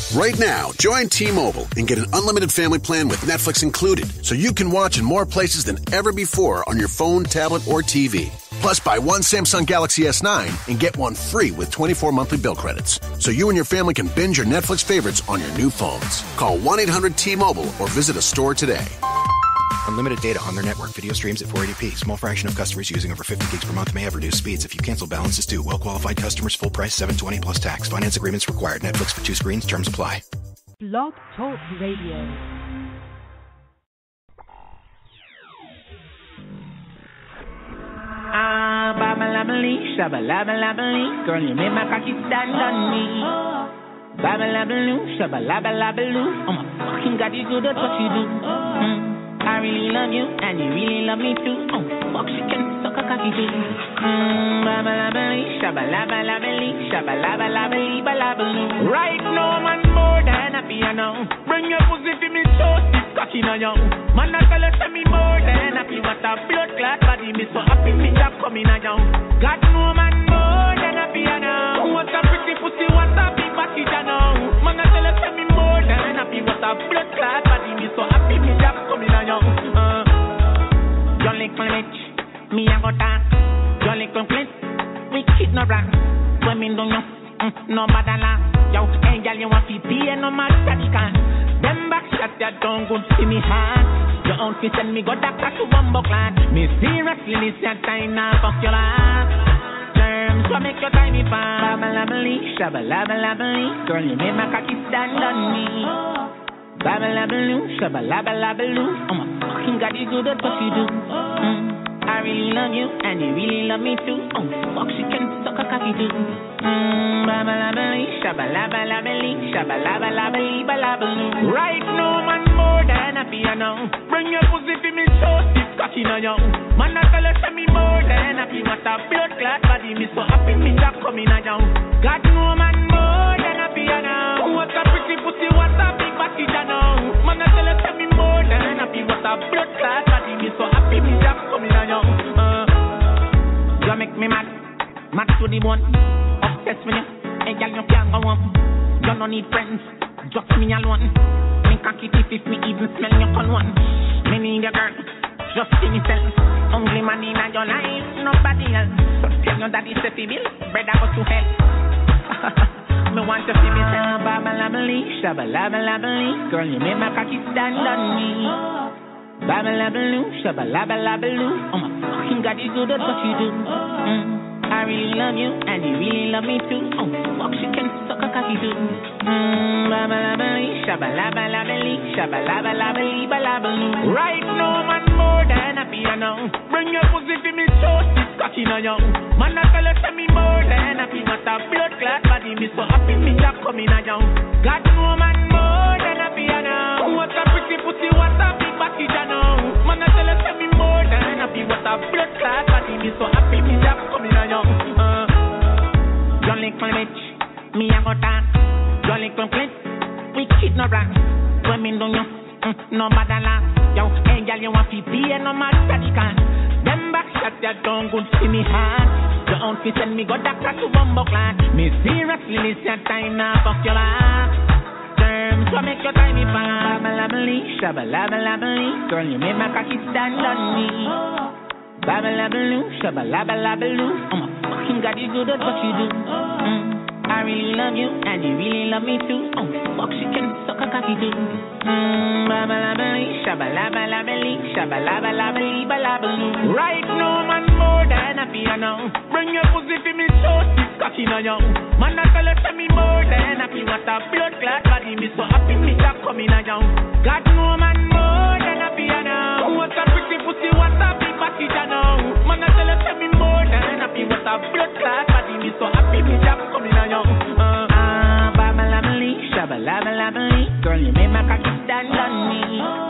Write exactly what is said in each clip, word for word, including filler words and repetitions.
Right now, join T-Mobile and get an unlimited family plan with Netflix included, so you can watch in more places than ever before on your phone, tablet, or T V. Plus, buy one Samsung Galaxy S nine and get one free with twenty-four monthly bill credits, so you and your family can binge your Netflix favorites on your new phones. Call one eight hundred T Mobile or visit a store today. Unlimited data on their network. Video streams at four eighty p. Small fraction of customers using over fifty gigs per month may have reduced speeds. If you cancel, balance is due. Well-qualified customers, full price, seven hundred twenty plus tax. Finance agreements required. Netflix for two screens. Terms apply. Blog Talk Radio. Ah, babalabalee, shabalabalabalee. Girl, you made my cocky stand on me. Babalabaloo, shabalabalabaloo. Oh my fucking God, you good at what you do. Mm. I really love you, and you really love me too. Oh fuck, she can suck a cocky too. Mm, babalabalee, shabalabalabalee, shabalabalabalee, balabaloo. Right now, man, more than a piano. Bring your pussy to me, so it's cocky now, yo. Man, I tell her, send me more than happy. What a blood clot body, me so happy, me job coming now, yo. God, no man, more than a piano. What a pretty pussy, what a big body, you know. Man, I tell her, send me more than happy. What a blood clot body, me so happy, me job coming now, yo. Uh, your little bitch, me a go talk. Your little bitch, we keep no rock. Women don't know, mm, no bad laugh. Yo, hey girl, you want to be no mad can. Them back shots that don't good see me hard. Your own fi send me go doctor to bumbo clan. Me seriously this your time now fuck your life. Terms so make your time me fun. Babalabalee, shabalabalabalee. Girl, you made my cocky stand on me. Babalabaloo, shabalabalabaloo. Oh my fucking God, you good at what you do. Mm. I really love you, and you really love me too. Oh fuck, she can suck a cocky too. Mmm, babalabalee, shabalabalabalee, shabalabalabalee, balabaloo. Right now, man, more than a piano. Bring your pussy to me, so it's cocky now, yo. Man, I tell her, send me more than happy. What a blood clot body, me so happy, me job coming now, yo. God, no man, more than a piano. What a pretty pussy, what a big body, you know. Man, I tell her, send me more than happy. What a blood clot body, me so happy, me job coming now, yo. Uh, you make me mad, mad to the bone. Obsessed with you, hey girl, you can't go on. You don't need friends, just me alone. Me cocky teeth if me even smell your con one. Me need a girl, just see myself. Only man in your life, nobody else. So tell your daddy say fi bill, bread I go to hell. Me want to see myself. Babalabalee, shabalabalabalee. Girl, you made my cocky stand on me. Babalabaloo, shabalabalabaloo. Oh my fucking God, you good at what you do. Mm. I really love you, and you really love me too. Oh fuck, she can suck a cocky too. Mmm, babalabalee, shabalabalabalee, shabalabalabalee, balabaloo. Right now, man, more than a piano. Bring your pussy to me, so it's cocky now, yo. Man, I tell her, send me more than happy. What a blood clot body, me so happy, me job coming now, yo. God, no man, more than a piano. What a pretty pussy, what a big body, you know. Man, I tell her, send me more than happy. What a blood clot body, me so happy, me job coming now, yo. Uh, your little bitch, me a go talk. Your little bitch, we keep no rock. Women don't know, mm, no bad laugh. Yo, hey girl, you want to be no mad can. Them back shots that don't good see me hard. Your own fi send me go doctor to bumbo clan. Me seriously this your time now fuck your life. Terms so make your time me fun. Babalabalee, shabalabalabalee. Girl, you made my cocky stand on me. Babalabaloo, shabalabalabaloo. Oh my fucking God, you good at what you do. Mm. I really love you, and you really love me too. Oh fuck, she can suck a cocky too. Mmm, babalabalee, shabalabalabalee, shabalabalabalee, balabaloo. Right now, man, more than a piano. Bring your pussy to me, so it's cocky now, yo. Man, I tell her, send me more than happy. What a blood clot body, me so happy, me job coming now, yo. God, no man, more than a piano. What a pretty pussy, what a big body, you know. Man, I tell her, send me more than happy. What a blood clot body, me so happy, me job coming now, yo. Uh, ah, babalabalee, shabalabalabalee. Girl, you made my cocky stand on me.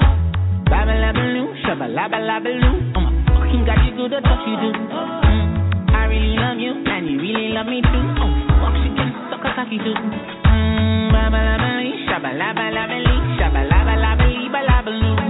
Babalabaloo, shabalabalabaloo. Oh my fucking God, you good at what you do. Mm. I really love you, and you really love me too. Oh fuck, she can suck a cocky too. Mmm, babalabalee, shabalabalabalee, shabalabalabalee, balabaloo.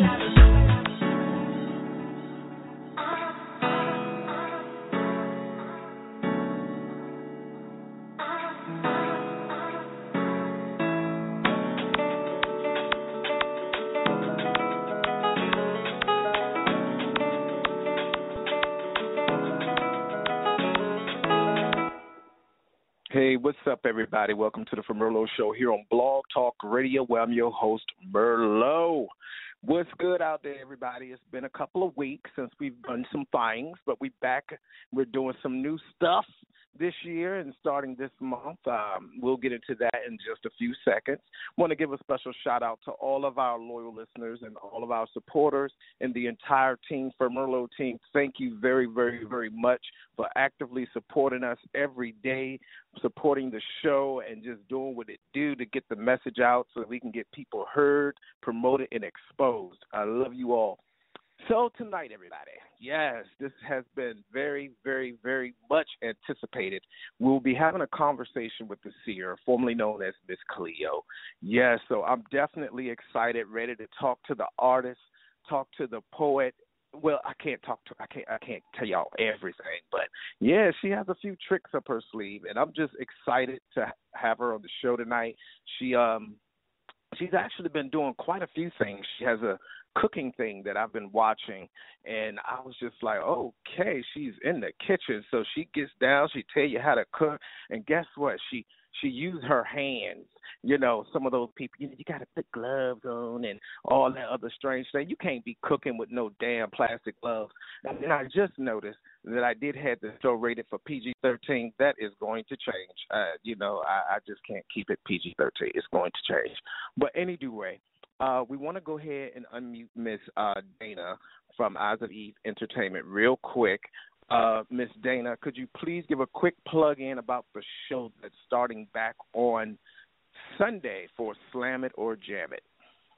what's up, everybody? Welcome to the FoMerlot Show here on Blog Talk Radio, where I'm your host, Merlot. What's good out there, everybody? It's been a couple of weeks since we've done some things, but we're back. We're doing some new stuff this year and starting this month. Um, we'll get into that in just a few seconds. Want to give a special shout-out to all of our loyal listeners and all of our supporters and the entire team, FoMerlot team. Thank you very, very, very much for actively supporting us every day, supporting the show and just doing what it do to get the message out so that we can get people heard, promoted, and exposed. I love you all. So tonight, everybody, yes, this has been very, very, very much anticipated. We'll be having a conversation with the Seer, formerly known as Miss Cleo. Yes, so I'm definitely excited, ready to talk to the artist, talk to the poet. Well, I can't talk to, I can't, I can't tell y'all everything, but yeah, she has a few tricks up her sleeve, and I'm just excited to have her on the show tonight. She, um, she's actually been doing quite a few things. She has a cooking thing that I've been watching, and I was just like, okay, she's in the kitchen, so she gets down, she tell you how to cook, and guess what? She she used her hands. You know, some of those people, you know, you got to put gloves on and all that other strange thing. You can't be cooking with no damn plastic gloves. And then I just noticed that I did have the show rated for P G thirteen. That is going to change. Uh, you know, I, I just can't keep it P G thirteen. It's going to change. But anyway, uh, we want to go ahead and unmute Miss uh, Dana from Eyes of Eve Entertainment real quick. Uh, Miss Dana, could you please give a quick plug-in about the show that's starting back on Sunday for Slam It or Jam It?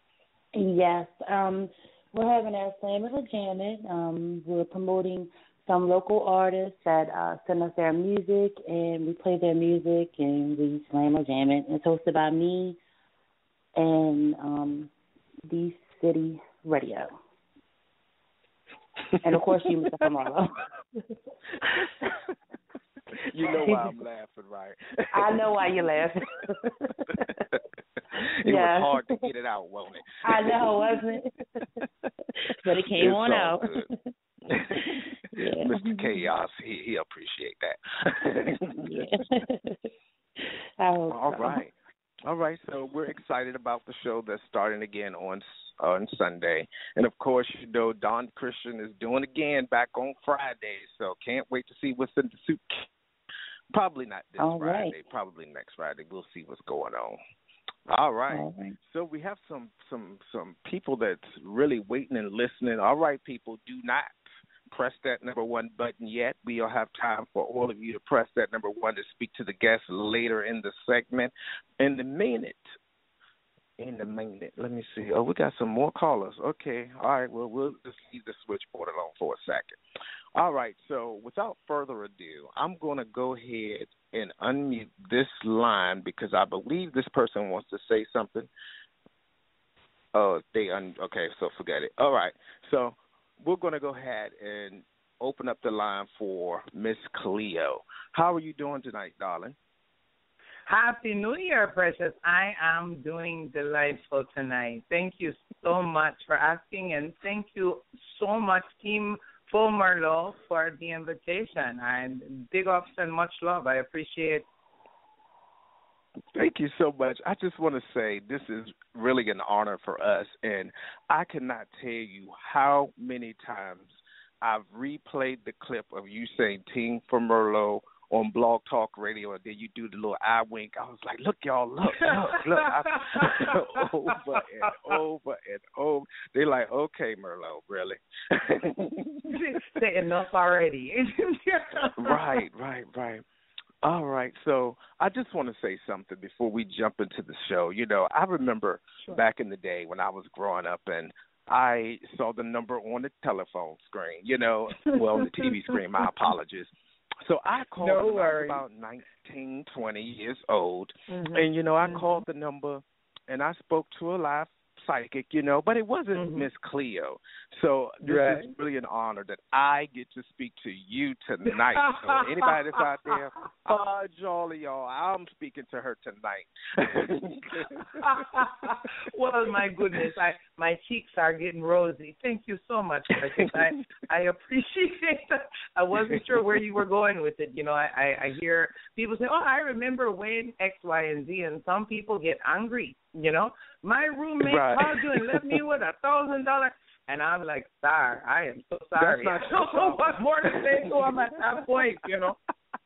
Yes, um, we're having our Slam It or Jam It. Um, we're promoting some local artists that uh, send us their music, and we play their music, and we slam or jam it. It's hosted by me and um, The City Radio. And, of course, you, Mister FoMerlot. You know why I'm laughing, right? I know why you're laughing. It yeah. was hard to get it out, wasn't it? I know, wasn't it? But it came it's on out. Yeah. Mister Chaos, he he appreciate that. Yeah. I hope All so. right. All right, so we're excited about the show that's starting again on on Sunday. And, of course, you know, Don Christian is doing again back on Friday, so can't wait to see what's in the soup. Probably not this All Friday, right. probably next Friday. We'll see what's going on. All right. All right. So we have some, some, some people that's really waiting and listening. All right, people, do not press that number one button yet. We'll have time for all of you to press that number one to speak to the guests later in the segment. In the minute, in the minute, let me see. Oh, we got some more callers. Okay. All right. Well, we'll just leave the switchboard alone for a second. All right. So without further ado, I'm going to go ahead and unmute this line because I believe this person wants to say something. Oh, they un- okay. So forget it. All right. So we're going to go ahead and open up the line for Miss Cleo. How are you doing tonight, darling? Happy New Year, precious. I am doing delightful tonight. Thank you so much for asking, and thank you so much, Team FoMerlot, for the invitation. And big ups and much love. I appreciate. Thank you so much. I just want to say this is really an honor for us, and I cannot tell you how many times I've replayed the clip of you saying Team FoMerlot on Blog Talk Radio, and then you do the little eye wink. I was like, look, y'all, look, look, look. I, over and over and over. They're like, okay, Merlot, really? Say enough already. Right, right, right. All right, so I just want to say something before we jump into the show. You know, I remember sure. back in the day when I was growing up and I saw the number on the telephone screen, you know, well, on the T V screen, my apologies. So I called no when I was worries. about nineteen, twenty years old, mm-hmm. and, you know, I mm-hmm. called the number and I spoke to a live psychic, you know, but it wasn't Miss mm-hmm. Cleo. So this right. is really an honor that I get to speak to you tonight. So anybody that's out there, fudge all of y'all, I'm speaking to her tonight. Well, my goodness, I my cheeks are getting rosy. Thank you so much, Precious. I, I appreciate that. I wasn't sure where you were going with it. You know, I, I, I hear people say, oh, I remember when X, Y, and Z, and some people get angry. You know, my roommate right. called you and left me with a thousand dollars, and I'm like, sorry, I am so sorry. That's not I don't know what more to say to him at that point. You know,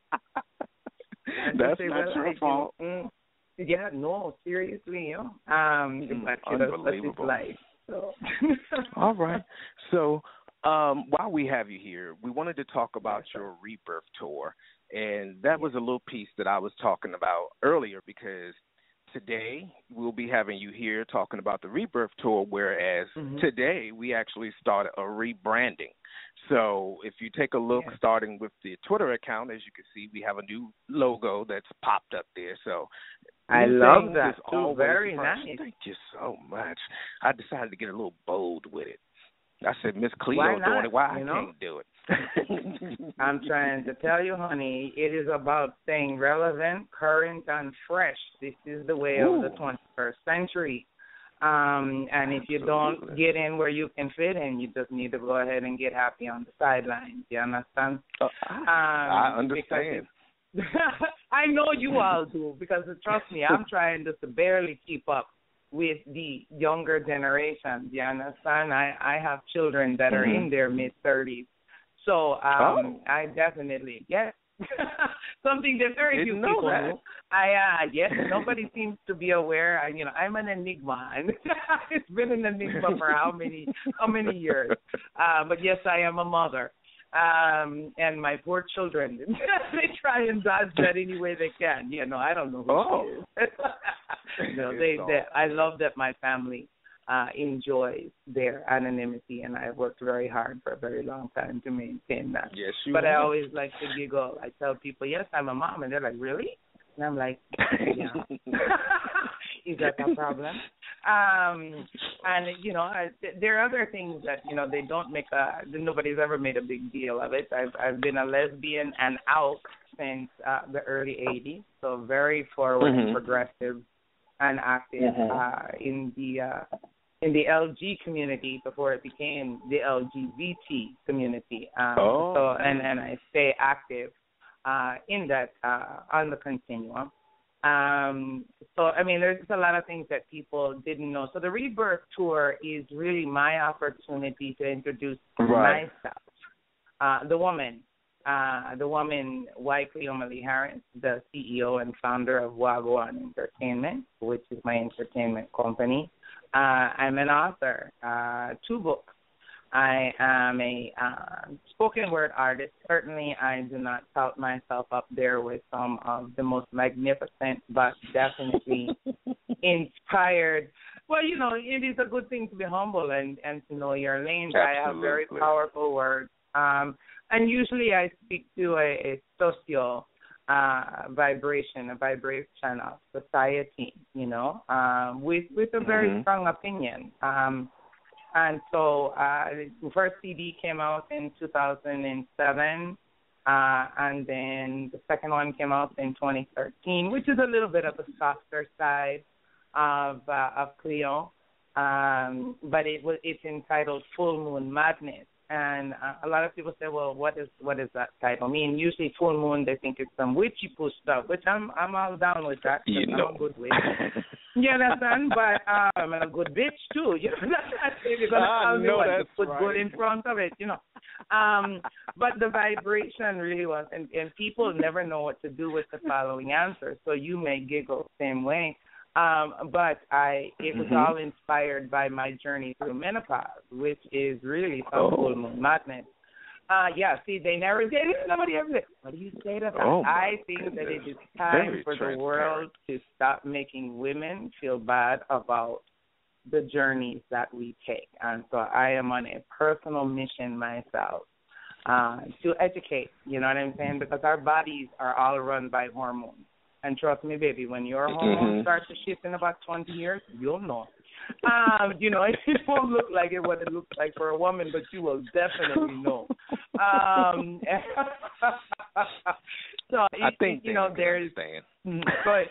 that's say, not well, your fault. You know, mm, yeah, no, seriously, you know, um, but, you know, unbelievable. Life, so. All right, so um, while we have you here, we wanted to talk about your ReBirth Tour, and that was a little piece that I was talking about earlier because today we'll be having you here talking about the ReBirth Tour, whereas mm-hmm. today we actually started a rebranding. So if you take a look, yeah. starting with the Twitter account, as you can see, we have a new logo that's popped up there. So I love that too. Very fresh. Nice. Thank you so much. I decided to get a little bold with it. I said, Miss Cleo doing it. Why you I know? can't do it? I'm trying to tell you, honey, it is about staying relevant, current, and fresh. This is the way Ooh. of the twenty-first century. Um, and if you Absolutely. don't get in where you can fit in, you just need to go ahead and get happy on the sidelines. You understand? Uh, I, um, I understand. I know you all do, because trust me, I'm trying just to barely keep up with the younger generation. You understand? I, I have children that are mm-hmm. in their mid-thirties. So um, oh. I definitely, yes. Something that very Didn't few know people that. know. I, uh, yes, nobody seems to be aware. I, you know, I'm an enigma. And it's been an enigma for how many, how many years. Uh, but yes, I am a mother. Um, and my poor children, they try and dodge that any way they can. You know, I don't know who oh. she is. no, they, they, I love that my family uh, enjoys their anonymity, and I've worked very hard for a very long time to maintain that. Yes, you But are. I always like to giggle. I tell people, yes, I'm a mom, and they're like, really? And I'm like, yeah. Is that a problem? Um, and, you know, I, there are other things that, you know, they don't make a, nobody's ever made a big deal of it. I've, I've been a lesbian and out since uh, the early eighties, so very forward mm-hmm. and progressive and active mm-hmm. uh, in the uh, in the L G community before it became the L G B T community. Um, oh. So, and, and I stay active uh, in that, uh, on the continuum. Um, so, I mean, there's a lot of things that people didn't know. So the ReBirth Tour is really my opportunity to introduce right. myself, uh, the woman, uh, the woman, Y. Cleomili Harris, the C E O and founder of Wahgwaan Entertainment, which is my entertainment company. Uh, I'm an author, uh, two books. I am a uh, spoken word artist. Certainly, I do not tout myself up there with some of the most magnificent, but definitely inspired. Well, you know, it is a good thing to be humble and, and to know your lane. Absolutely. I have very powerful words. Um, and usually I speak to a, a socio uh, vibration, a vibration of society, you know, um, with, with a very mm-hmm. strong opinion. Um And so uh, the first C D came out in two thousand seven, uh, and then the second one came out in twenty thirteen, which is a little bit of a softer side of uh, of Cleo, um, but it was it's entitled Full Moon Madness. And uh, a lot of people say, well, what is what does that title mean? Usually full moon, they think it's some witchy push stuff, which I'm I'm all down with that. You know. I'm a good witch. You understand? But um, I'm a good bitch, too. You know, that's you're going to tell me what to put right. good in front of it, you know. Um, but the vibration really was, and, and people never know what to do with the following answer, so you may giggle the same way. Um, but I, it was mm-hmm. all inspired by my journey through menopause, which is really some oh. full moon madness. Uh, yeah, see, they never say it. Nobody ever said, what do you say to that? Oh I think goodness. that it is time Very for the world to stop making women feel bad about the journeys that we take. And so I am on a personal mission myself uh, to educate, you know what I'm saying? Because our bodies are all run by hormones. And trust me, baby, when your hormones mm-hmm. start to shift in about twenty years, you'll know. Um, you know, it won't look like it what it looks like for a woman, but you will definitely know. Um, so it, I think it, you know there's. But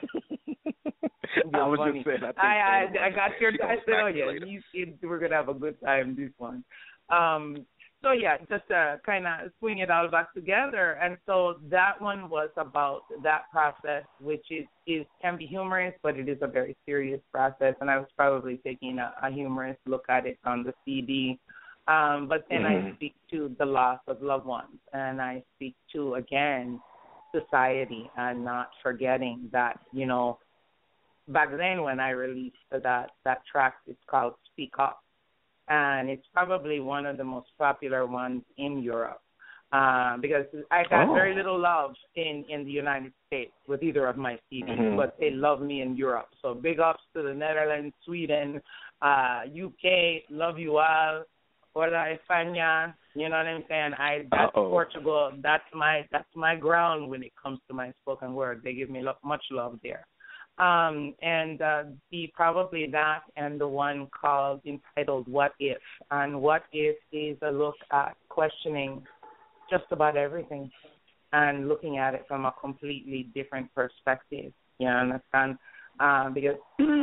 I was funny. just saying. I, I, I, I got your. I said, oh yeah, you, you, we're gonna have a good time this one. Um, so yeah, just to kind of swing it all back together, and so that one was about that process, which is, is can be humorous, but it is a very serious process, and I was probably taking a, a humorous look at it on the C D. Um, but then mm-hmm. I speak to the loss of loved ones, and I speak to again society, and not forgetting that, you know, back then when I released that that track, it's called Speak Up. And it's probably one of the most popular ones in Europe uh, because I got oh. very little love in, in the United States with either of my C Ds, mm-hmm. but they love me in Europe. So big ups to the Netherlands, Sweden, uh, U K, love you all. Hola España, you know what I'm saying? I that's Uh-oh. Portugal. That's my that's my ground when it comes to my spoken word. They give me lo- much love there. Um, and uh, the probably that and the one called entitled What If. And What If is a look at questioning just about everything and looking at it from a completely different perspective. You understand? Uh, because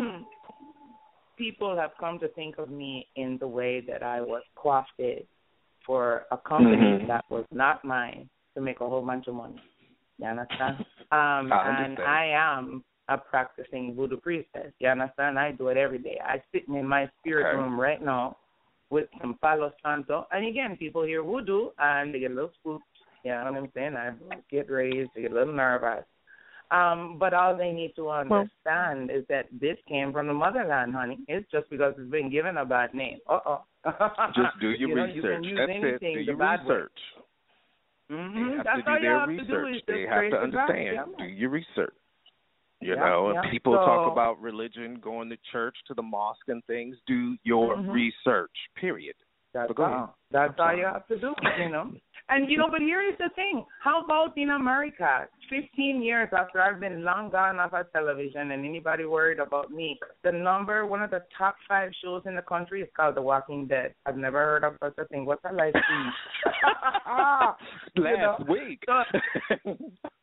people have come to think of me in the way that I was crafted for a company mm-hmm. that was not mine to make a whole bunch of money. You understand? Um, I understand. And I am a practicing voodoo priestess. You understand? I do it every day. I sit in my spirit okay. room right now with some Palo Santo. And again, people hear voodoo and they get a little spooked. You know what I'm saying? I get raised, they get a little nervous. Um, but all they need to understand well, is that this came from the motherland, honey. It's just because it's been given a bad name. Uh-oh. Just do your you know, research. You That's it. Do your research. Mm-hmm. They have That's to do all their have research. To do is they have to understand. Yeah. Do your research. You yeah, know, yeah. and people so, talk about religion, going to church, to the mosque and things. Do your mm-hmm. research, period. That's all. That's all you have to do, you know. And, you know, but here is the thing. How about in America, fifteen years after I've been long gone off of television and anybody worried about me, the number, one of the top five shows in the country is called The Walking Dead. I've never heard of such a thing. What's a live stream? Last you know? week. So,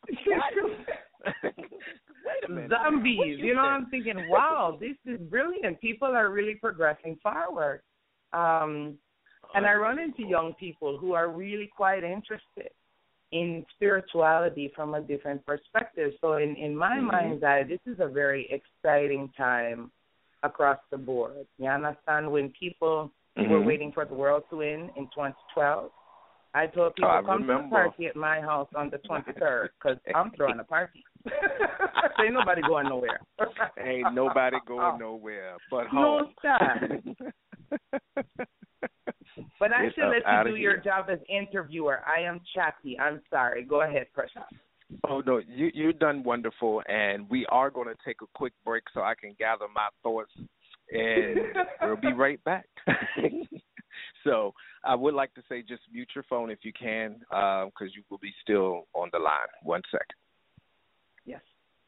Wait a minute. Zombies. You know, I'm thinking, wow, this is brilliant. People are really progressing forward. Um, and I run into young people who are really quite interested in spirituality from a different perspective. So in, in my mm-hmm. mind's eye, this is a very exciting time across the board. You understand? When people mm-hmm. were waiting for the world to end in twenty twelve, I told people, I come remember. to the party at my house on the twenty-third because I'm throwing a party. Ain't nobody going nowhere. Ain't nobody going nowhere but no home. Sir. But I Get should let you do here. your job as interviewer. I am chatty. I'm sorry. Go ahead, Precious. Oh, no, you, you've done wonderful, and we are going to take a quick break so I can gather my thoughts, and we'll be right back. So I would like to say just mute your phone if you can, because uh, you will be still on the line. One second. Yes.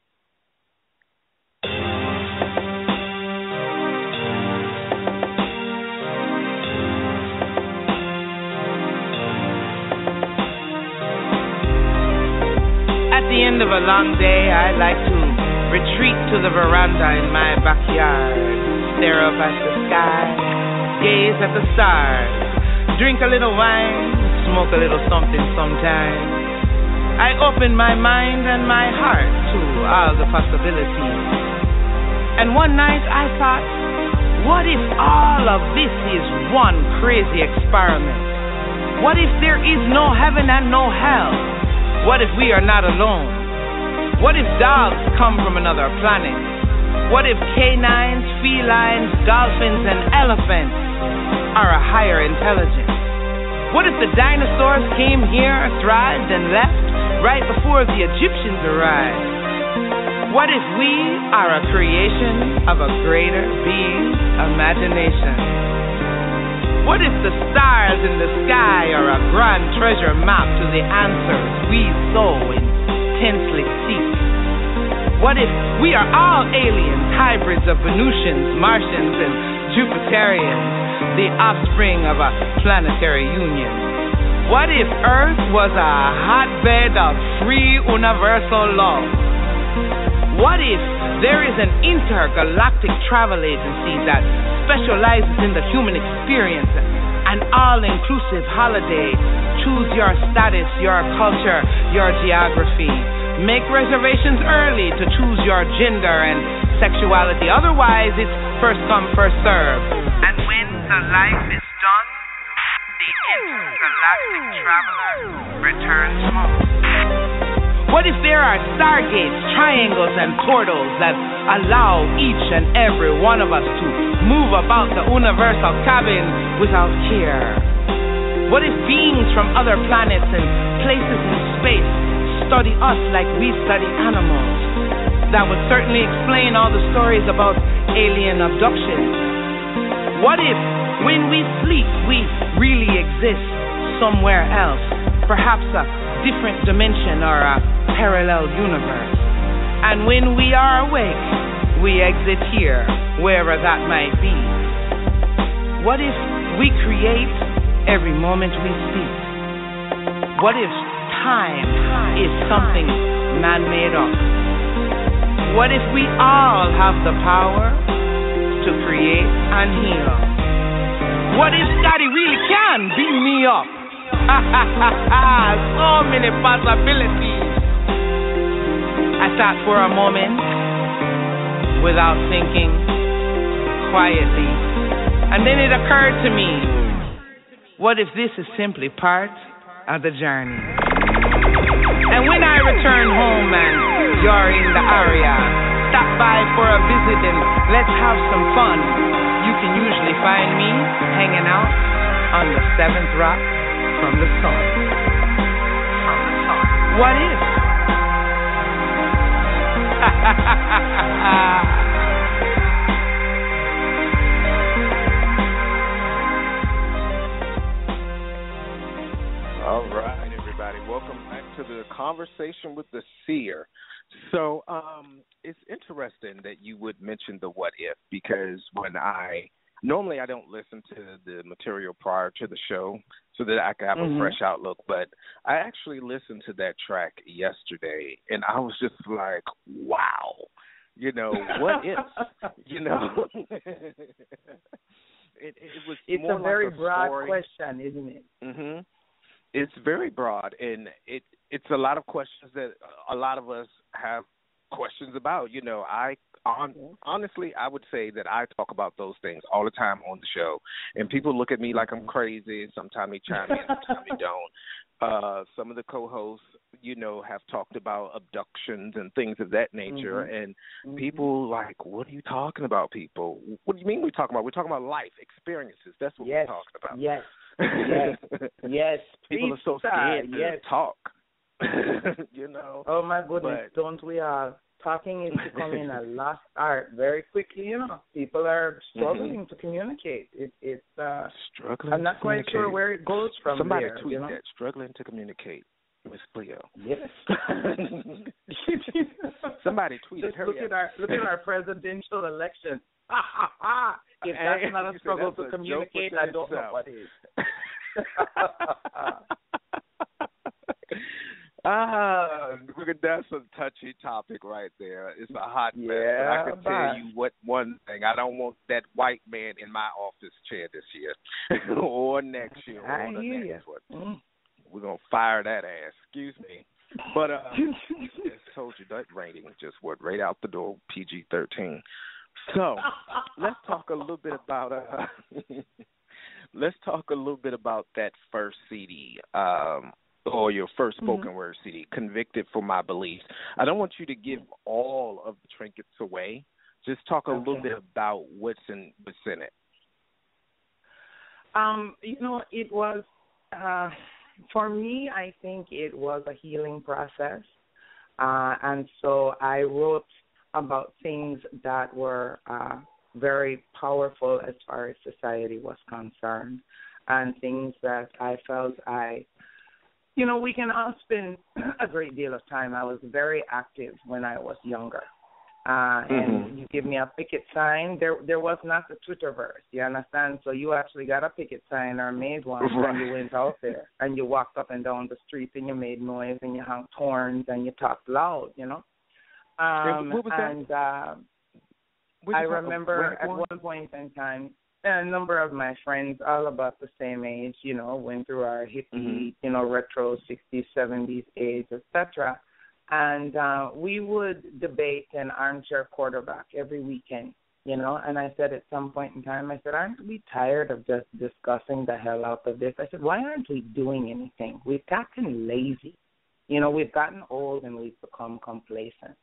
At the end of a long day, I like to retreat to the veranda in my backyard, stare up at the sky, gaze at the stars, drink a little wine, smoke a little something sometimes. I open my mind and my heart to all the possibilities. And one night I thought, what if all of this is one crazy experiment? What if there is no heaven and no hell? What if we are not alone? What if dogs come from another planet? What if canines, felines, dolphins, and elephants are a higher intelligence? What if the dinosaurs came here, thrived, and left right before the Egyptians arrived? What if we are a creation of a greater being's imagination? What if the stars in the sky are a grand treasure map to the answers we so intensely seek? What if we are all aliens, hybrids of Venusians, Martians, and Jupiterians, the offspring of a planetary union? What if Earth was a hotbed of free universal love? What if there is an intergalactic travel agency that specializes in the human experience, an all-inclusive holiday? Choose your status, your culture, your geography. Make reservations early to choose your gender and sexuality. Otherwise, it's first come, first serve. And when the life is done, the intergalactic traveler returns home. What if there are stargates, triangles, and portals that allow each and every one of us to move about the universal cabin without care? What if beings from other planets and places in space study us like we study animals? That would certainly explain all the stories about alien abductions. What if, when we sleep, we really exist somewhere else, perhaps a different dimension or a parallel universe? And when we are awake, we exit here, wherever that might be. What if we create every moment we speak? What if time is something man-made up? What if we all have the power to create and heal? What if Daddy really can beam me up? So many possibilities. I sat for a moment without thinking, quietly, and then it occurred to me, what if this is simply part of the journey? And when I return home and you're in the area, stop by for a visit and let's have some fun. You can usually find me hanging out on the seventh rock from the sun. From the sun. What if? All right, everybody. Welcome back to the conversation with the Seer. So um, it's interesting that you would mention the what if, because when I normally I don't listen to the material prior to the show so that I can have mm-hmm. a fresh outlook, but I actually listened to that track yesterday, and I was just like, wow, you know, what if, you know? it, it was it's more a very like a broad story. question, isn't it? Mm-hmm. It's very broad, and it it's a lot of questions that a lot of us have questions about. You know, I on, honestly, I would say that I talk about those things all the time on the show, and people look at me like I'm crazy. Sometimes they chime in, sometimes they don't. Uh, some of the co-hosts, you know, have talked about abductions and things of that nature, mm-hmm. and mm-hmm. people like, what are you talking about, people? What do you mean we're talking about? We're talking about life experiences. That's what yes. we're talking about. Yes. Yes, yes. People are so scared yes. to talk. You know. Oh my goodness! But, don't we all? Talking is becoming a lost art very quickly. You know, people are struggling mm-hmm. to communicate. It, it's uh, struggling. I'm not quite sure where it goes from Somebody there. tweet you know? that. Struggling to communicate, Miss Cleo. Yes. Somebody tweeted. Look at our look at our presidential election. If that's not a struggle to communicate, I don't know what is. Ah, that's a touchy topic right there. It's a hot mess. Yeah, but I can but... tell you what one thing. I don't want that white man in my office chair this year or next year I or the hear next you. one. Mm. We're going to fire that ass. Excuse me. But uh, as I told you, that rating just went right out the door, P G thirteen. So let's talk a little bit about uh, let's talk a little bit about that first C D, um, or your first spoken mm-hmm. word C D, "Convicted for My Beliefs." I don't want you to give all of the trinkets away. Just talk a okay. little bit about what's in what's in it. Um, you know, it was uh, for me. I think it was a healing process, uh, and so I wrote about things that were uh, very powerful as far as society was concerned, and things that I felt I, you know, we can all spend a great deal of time. I was very active when I was younger. Uh, and Mm-hmm. you give me a picket sign. There there was not the Twitterverse, you understand? So you actually got a picket sign or made one, Right. and you went out there, and you walked up and down the street, and you made noise, and you honked horns, and you talked loud, you know? Um, what was that? and uh, What I you call- remember at Wahgwaan? one point in time, a number of my friends, all about the same age, you know, went through our hippie, Mm-hmm. you know, retro sixties, seventies age, et cetera. And uh, we would debate an armchair quarterback every weekend, you know. And I said at some point in time, I said, aren't we tired of just discussing the hell out of this? I said, why aren't we doing anything? We've gotten lazy. You know, we've gotten old and we've become complacent.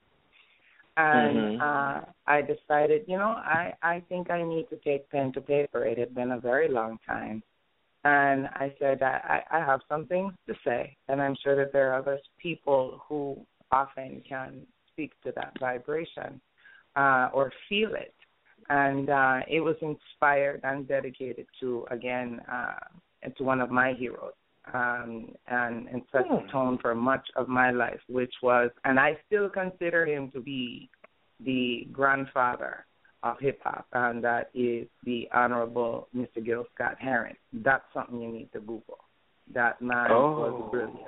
And Mm-hmm. uh, I decided, you know, I, I think I need to take pen to paper. It had been a very long time. And I said, I, I have some things to say, and I'm sure that there are other people who often can speak to that vibration uh, or feel it. And uh, it was inspired and dedicated to, again, uh, to one of my heroes. Um, and, and set the tone for much of my life, which was, and I still consider him to be the grandfather of hip-hop, and that is the Honorable Mister Gil Scott-Heron. That's something you need to Google. That man Oh. was brilliant.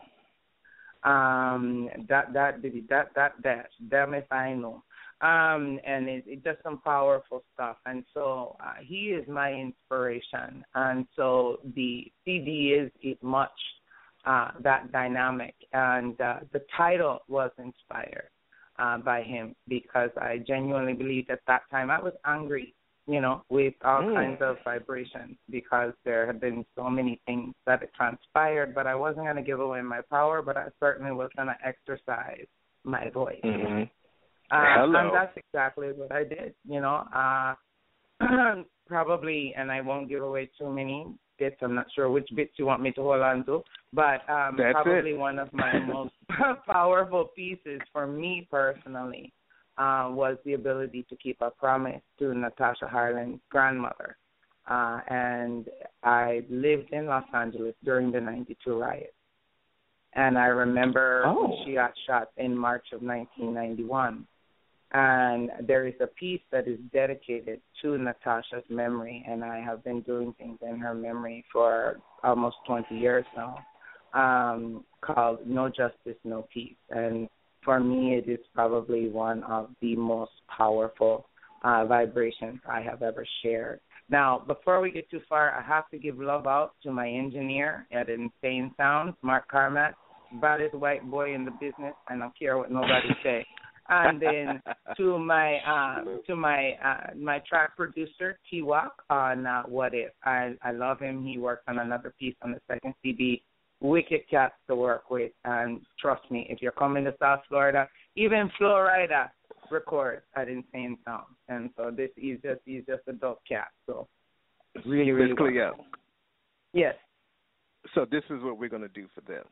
Um, that, that, that, that, that, damn if I know. Um, and it, it does some powerful stuff. And so uh, he is my inspiration. And so the C D is, is much uh, that dynamic. And uh, the title was inspired uh, by him because I genuinely believed at that time I was angry, you know, with all Mm. kinds of vibrations because there had been so many things that had transpired, but I wasn't going to give away my power, but I certainly was going to exercise my voice. Mm-hmm. Uh, Hello. and that's exactly what I did, you know. Uh, probably, and I won't give away too many bits. I'm not sure which bits you want me to hold on to, but um, That's probably it. one of my most powerful pieces for me personally uh, was the ability to keep a promise to Natasha Harlan's grandmother. Uh, and I lived in Los Angeles during the ninety-two riot. And I remember Oh. when she got shot in March of nineteen ninety-one. And there is a piece that is dedicated to Natasha's memory, and I have been doing things in her memory for almost twenty years now, um, called No Justice, No Peace. And for me, it is probably one of the most powerful uh, vibrations I have ever shared. Now, before we get too far, I have to give love out to my engineer at Insane Sounds, Mark Carmack, baddest white boy in the business. I don't care what nobody say. And then to my uh, to my uh, my track producer T Walk on uh, What If. I I love him. He worked on another piece on the second C D. Wicked cats to work with, and trust me, if you're coming to South Florida, even Florida records at Insane Sound. And so this is just he's just a dope cat. So really really Miss Cleo. Yes. So this is what we're going to do for them.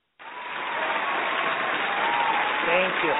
Thank you.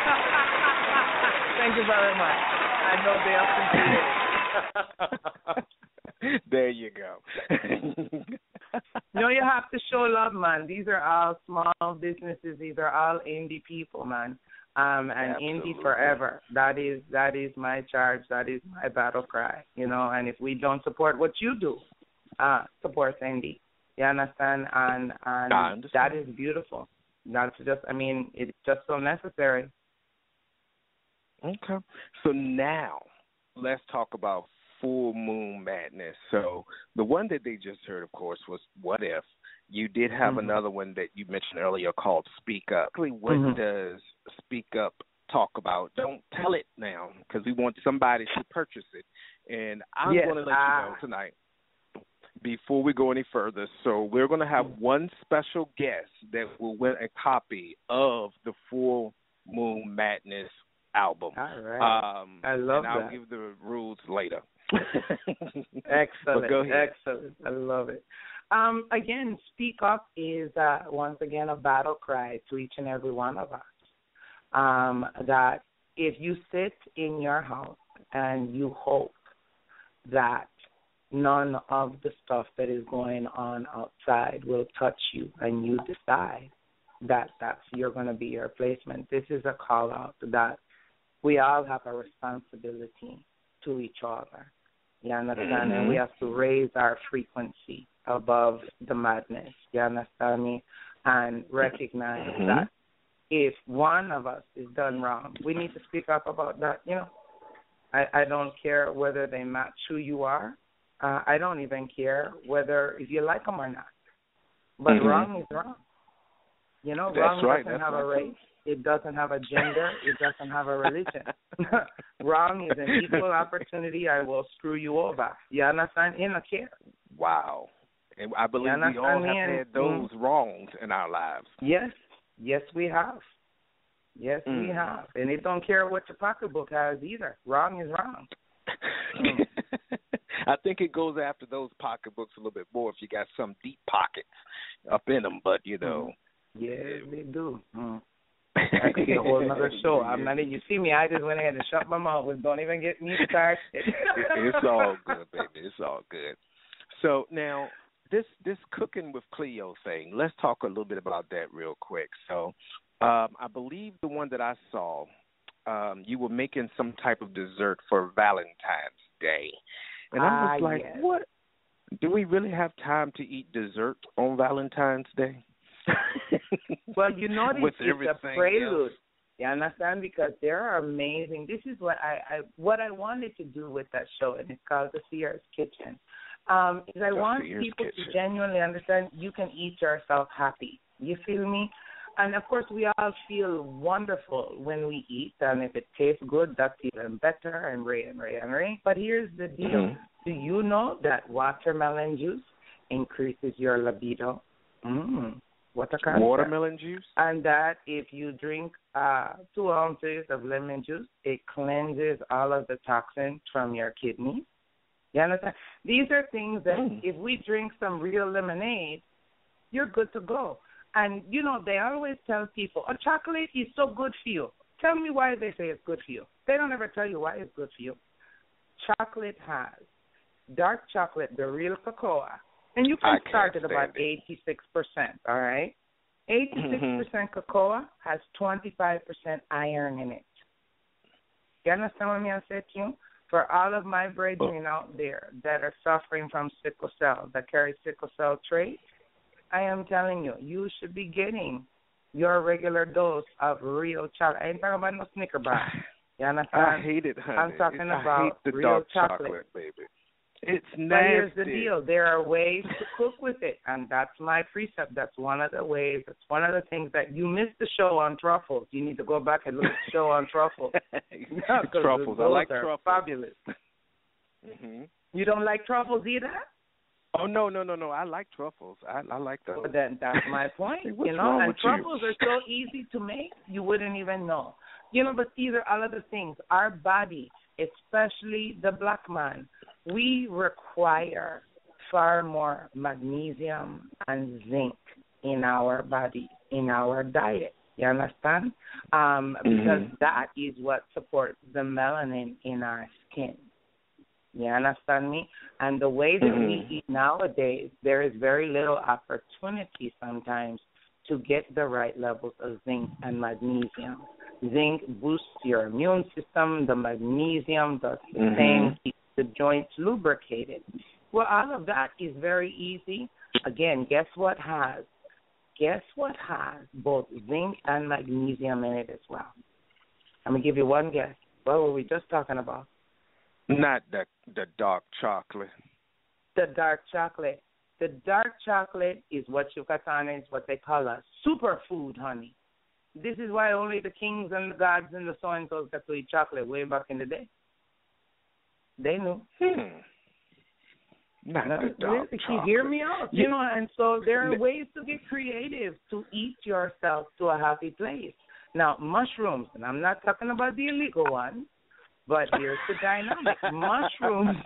Thank you very much. I know they appreciate it. There you go. You know, you have to show love, man. These are all small businesses. These are all indie people, man. Um, and Absolutely. indie forever. That is that is my charge. That is my battle cry. You know, and if we don't support what you do, uh, support indie. You understand? And and I understand. that is beautiful. That's just, I mean, it's just so necessary. Okay. So now let's talk about Full Moon Madness. So the one that they just heard, of course, was What If. You did have Mm-hmm. another one that you mentioned earlier called Speak Up. What Mm-hmm. does Speak Up talk about? Don't tell it now because we want somebody to purchase it. And I'm Yes, going to let uh, you know tonight before we go any further. So we're going to have one special guest that will win a copy of the Full Moon Madness album. All right. Um, I love and I'll that. give the rules later. Excellent. But go ahead. Excellent. I love it. Um, again, Speak Up is uh, once again a battle cry to each and every one of us. Um, that if you sit in your house and you hope that none of the stuff that is going on outside will touch you, and you decide that that's you're going to be your placement. This is a call out that we all have a responsibility to each other. You understand? Mm-hmm. And we have to raise our frequency above the madness. You understand me? And recognize mm-hmm. that if one of us is done wrong, we need to speak up about that. You know, I, I don't care whether they match who you are. Uh, I don't even care whether if you like them or not. But mm-hmm. wrong is wrong. You know, That's wrong right. doesn't That's have right. a race. It doesn't have a gender. It doesn't have a religion. Wrong is an equal opportunity. I will screw you over. You understand? In a care. Wow. And I believe we all have had those mm. wrongs in our lives. Yes. Yes, we have. Yes, mm. we have. And it don't care what your pocketbook has either. Wrong is wrong. mm. I think it goes after those pocketbooks a little bit more if you got some deep pockets up in them. But, you know. Yes, they do. Mm. That could be a whole other show. I'm not in. You see me, I just went ahead and shut my mouth. Don't even get me started. It's all good, baby. It's all good. So now, this this cooking with Cleo thing, let's talk a little bit about that real quick. So um, I believe the one that I saw, um, you were making some type of dessert for Valentine's Day. And I was ah, like, yes. what? Do we really have time to eat dessert on Valentine's Day? Well, you know, this is a prelude. Else. You understand? Because there are amazing. This is what I, I what I wanted to do with that show, and it's called The Seer's Kitchen. Um, is I the want Seer's people Kitchen. to genuinely understand you can eat yourself happy. You feel me? And, of course, we all feel wonderful when we eat, and if it tastes good, that's even better, and ray and ray and ray. But here's the deal. Mm-hmm. Do you know that watermelon juice increases your libido? Mm. What a concept. Watermelon juice? And that if you drink uh, two ounces of lemon juice, it cleanses all of the toxins from your kidneys. You understand? These are things that mm. if we drink some real lemonade, you're good to go. And, you know, they always tell people, oh, chocolate is so good for you. Tell me why they say it's good for you. They don't ever tell you why it's good for you. Chocolate has dark chocolate, the real cocoa. And you can start at about eighty-six percent, all right? eighty-six percent mm-hmm. cocoa has twenty-five percent iron in it. You understand what I'm saying to you? For all of my brethren out there that are suffering from sickle cell, that carry sickle cell trait, I am telling you, you should be getting your regular dose of real chocolate. I ain't talking about no Snicker bar. You understand? I hate it, honey. I'm talking it's, about I hate the real dark chocolate. chocolate, baby. It's nasty. But here's the deal. There are ways to cook with it, and that's my precept. That's one of the ways. That's one of the things that you missed the show on truffles. You need to go back and look at the show on truffles. Yeah, truffles. I like truffles. Fabulous. Mm-hmm. You don't like truffles either? Oh, no, no, no, no. I like truffles. I, I like those. Well, then that's my point. What's you know, wrong and with truffles you? are so easy to make, you wouldn't even know. You know, but these are all of the things. Our body, especially the black man, we require far more magnesium and zinc in our body, in our diet. You understand? Um, because mm-hmm. that is what supports the melanin in our skin. You understand me? And the way that mm-hmm. we eat nowadays, there is very little opportunity sometimes to get the right levels of zinc and magnesium. Zinc boosts your immune system. The magnesium does the mm-hmm. same, keeps the joints lubricated. Well, all of that is very easy. Again, guess what has? Guess what has both zinc and magnesium in it as well? I'm going to give you one guess. What were we just talking about? Not the the dark chocolate. The dark chocolate. The dark chocolate is what you got on is what they call a superfood, honey. This is why only the kings and the gods and the so-and-sos got to eat chocolate way back in the day. They knew. Hmm. Not no, the dark you chocolate. hear me out, you yeah. know, and so there are ways to get creative to eat yourself to a happy place. Now, mushrooms, and I'm not talking about the illegal ones, but here's the dynamic. Mushrooms.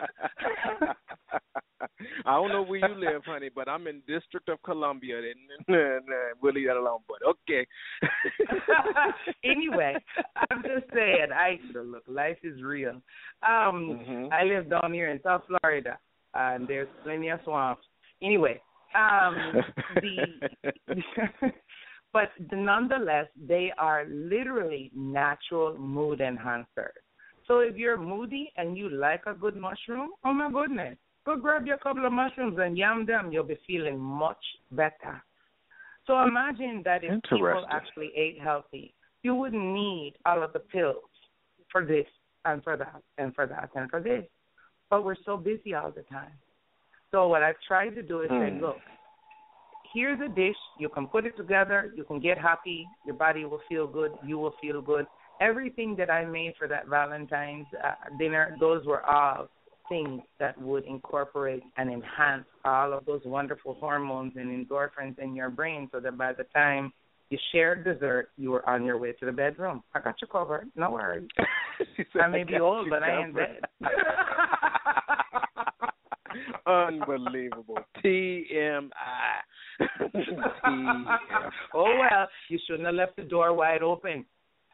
I don't know where you live, honey, but I'm in District of Columbia, and, and, and we'll leave that alone, but okay. Anyway, I'm just saying, I look, life is real. Um, mm-hmm. I live down here in South Florida, and there's plenty of swamps. Anyway, um, the but nonetheless, they are literally natural mood enhancers. So if you're moody and you like a good mushroom, oh my goodness, go grab your couple of mushrooms and yam them. You'll be feeling much better. So imagine that if people actually ate healthy, you wouldn't need all of the pills for this and for that and for that and for this. But we're so busy all the time. So what I've tried to do is mm. say, look, here's a dish. You can put it together. You can get happy. Your body will feel good. You will feel good. Everything that I made for that Valentine's uh, dinner, those were all things that would incorporate and enhance all of those wonderful hormones and endorphins in your brain so that by the time you shared dessert, you were on your way to the bedroom. I got you covered. No worries. I may be old, but I ain't dead. Unbelievable. T M I. T M I. Oh, well, you shouldn't have left the door wide open.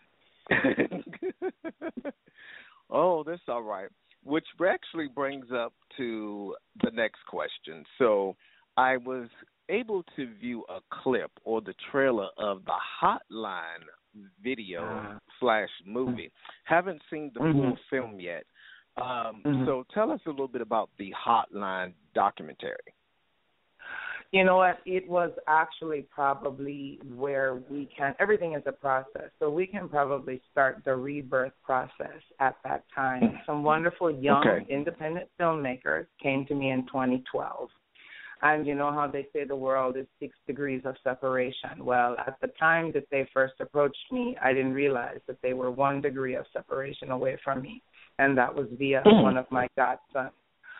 Oh, that's all right. Which actually brings up to the next question. So I was able to view a clip or the trailer of the Hotline video uh, slash movie. Haven't seen the mm-hmm. full film yet. Um, mm-hmm. So tell us a little bit about the Hotline documentary. You know what? It was actually probably where we can, everything is a process, so we can probably start the rebirth process at that time. Some wonderful young okay. independent filmmakers came to me in twenty twelve. And you know how they say the world is six degrees of separation. Well, at the time that they first approached me, I didn't realize that they were one degree of separation away from me, and that was via mm. one of my godsons.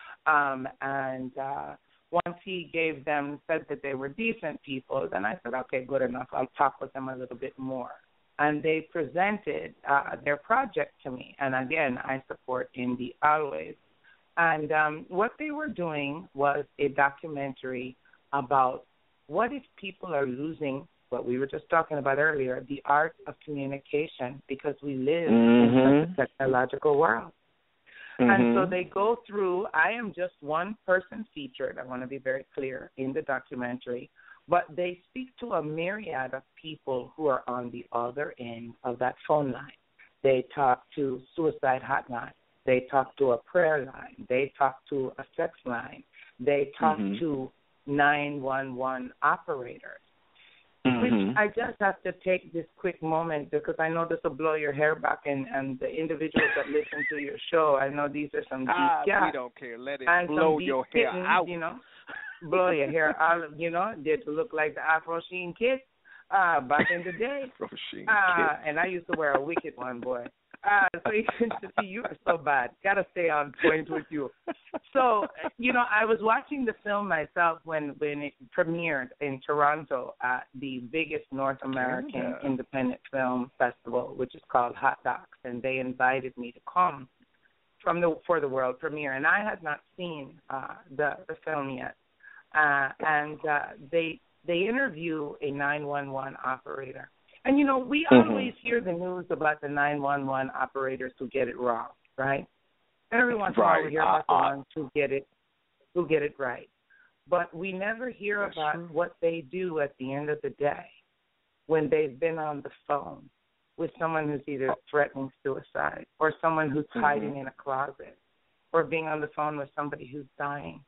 Um, and uh, once he gave them, said that they were decent people, then I said, okay, good enough. I'll talk with them a little bit more. And they presented uh, their project to me. And again, I support indie always. And um, what they were doing was a documentary about what if people are losing what we were just talking about earlier, the art of communication, because we live mm-hmm. in such a technological world. Mm-hmm. And so they go through, I am just one person featured, I want to be very clear, in the documentary, but they speak to a myriad of people who are on the other end of that phone line. They talk to suicide hotline. They talk to a prayer line. They talk to a sex line. They talk mm-hmm. to nine one one operators. Mm-hmm. Which I just have to take this quick moment because I know this will blow your hair back, and, and the individuals that listen to your show, I know these are some deep ah, cats. We don't care. Let it and blow your hair kittens, out. You know, blow your hair out. You know, they to look like the Afro Sheen kids uh, back in the day. Afro Sheen uh, and I used to wear a wicked one, boy. Uh, so you can see you are so bad. Got to stay on point with you. So, you know, I was watching the film myself when, when it premiered in Toronto at the biggest North American yeah. independent film festival, which is called Hot Docs, and they invited me to come from the for the world premiere. And I had not seen uh, the, the film yet. Uh, and uh, they they interview a nine one one operator. And, you know, we mm-hmm. always hear the news about the nine one one operators who get it wrong, right? Every once in a while we hear about uh, the ones who get it who get it right. But we never hear about true. what they do at the end of the day when they've been on the phone with someone who's either threatening suicide or someone who's mm-hmm. hiding in a closet or being on the phone with somebody who's dying.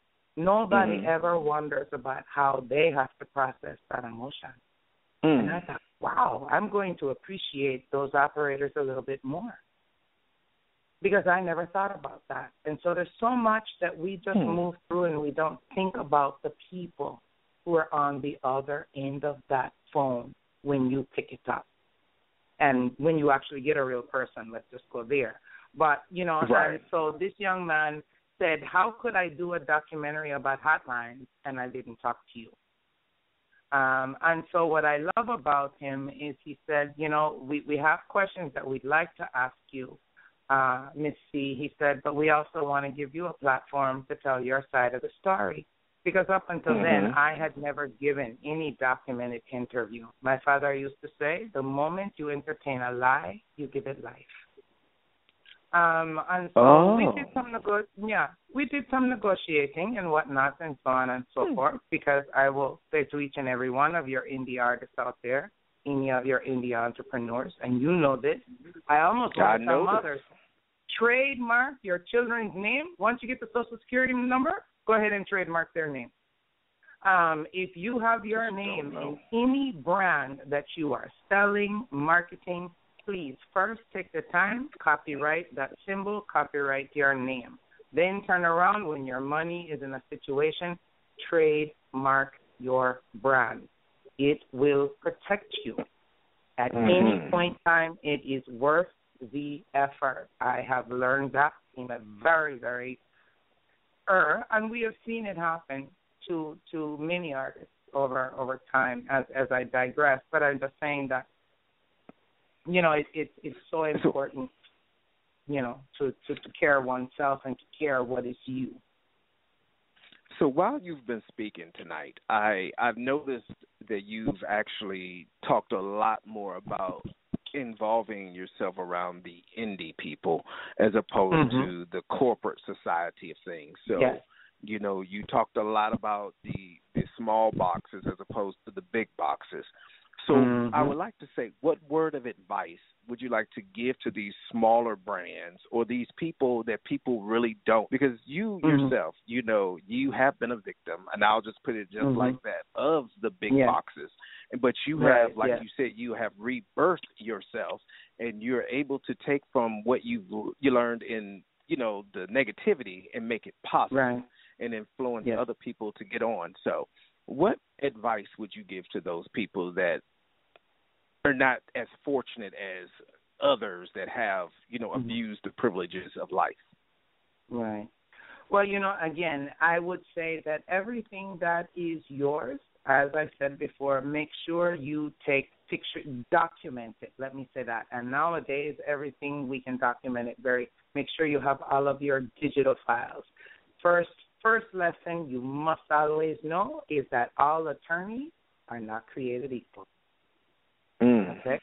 Nobody mm-hmm. ever wonders about how they have to process that emotion. Mm. And I thought, wow, I'm going to appreciate those operators a little bit more because I never thought about that. And so there's so much that we just mm. move through and we don't think about the people who are on the other end of that phone when you pick it up. And when you actually get a real person, let's just go there. But, you know, right. and so this young man said, how could I do a documentary about hotlines and I didn't talk to you? Um, and so what I love about him is he said, you know, we, we have questions that we'd like to ask you, uh, Miss C. He said, but we also want to give you a platform to tell your side of the story. Because up until mm-hmm. then, I had never given any documented interview. My father used to say, the moment you entertain a lie, you give it life. Um, and so oh. we did some nego- yeah, we did some negotiating and whatnot and so on and so hmm. forth, because I will say to each and every one of your indie artists out there, any of your indie entrepreneurs, and you know this, I almost want to tell mothers, trademark your children's name. Once you get the Social Security number, go ahead and trademark their name. Um, if you have your name in any brand that you are selling, marketing, please first take the time, copyright that symbol, copyright your name. Then turn around when your money is in a situation, trademark your brand. It will protect you. At mm-hmm. any point in time, it is worth the effort. I have learned that in a very, very, er, and we have seen it happen to to many artists over over time. As as I digress, but I'm just saying that, you know, it, it it's so important, you know, to, to to care oneself and to care what is you. So while you've been speaking tonight, I I've noticed that you've actually talked a lot more about involving yourself around the indie people as opposed mm-hmm. to the corporate society of things. So, yes. you know, you talked a lot about the, the small boxes as opposed to the big boxes. So mm-hmm. I would like to say, what word of advice would you like to give to these smaller brands or these people that people really don't? Because you mm-hmm. yourself, you know, you have been a victim, and I'll just put it just mm-hmm. like that, of the big yeah. boxes. But you right, have, like yeah. you said, you have rebirthed yourself, and you're able to take from what you've you learned in, you know, the negativity and make it positive right. and influence yeah. other people to get on. So what advice would you give to those people that are not as fortunate as others that have, you know, abused the privileges of life? Right. Well, you know, again, I would say that everything that is yours, as I said before, make sure you take picture, document it. Let me say that. And nowadays, everything we can document it very. Make sure you have all of your digital files. First, first lesson you must always know is that all attorneys are not created equal. Mm. Okay.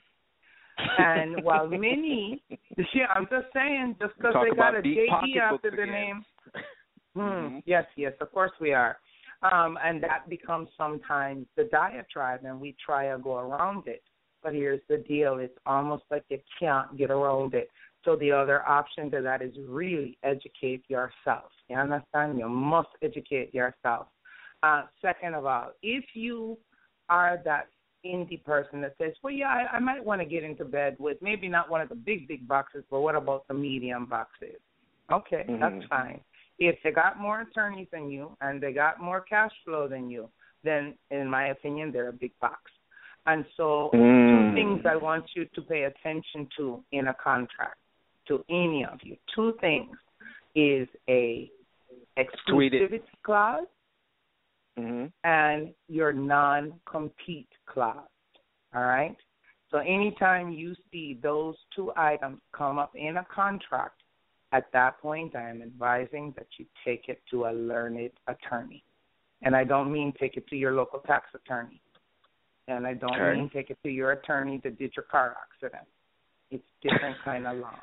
And while many, yeah, I'm just saying, just because they got a J D after the name. Hmm, mm-hmm. Yes, yes, of course we are. Um, and that becomes sometimes the diatribe, and we try to go around it. But here's the deal. It's almost like you can't get around it. So the other option to that is really educate yourself. You understand? You must educate yourself. Uh, second of all, if you are that indie person that says, well, yeah, I, I might want to get into bed with maybe not one of the big, big boxes, but what about the medium boxes? Okay, mm-hmm. that's fine. If they got more attorneys than you and they got more cash flow than you, then in my opinion, they're a big box. And so mm. two things I want you to pay attention to in a contract, to any of you. Two things is a exclusivity clause mm-hmm. and your non-compete clause, all right? So anytime you see those two items come up in a contract, at that point I am advising that you take it to a learned attorney. And I don't mean take it to your local tax attorney. And I don't okay. mean take it to your attorney that did your car accident. It's different kind of law.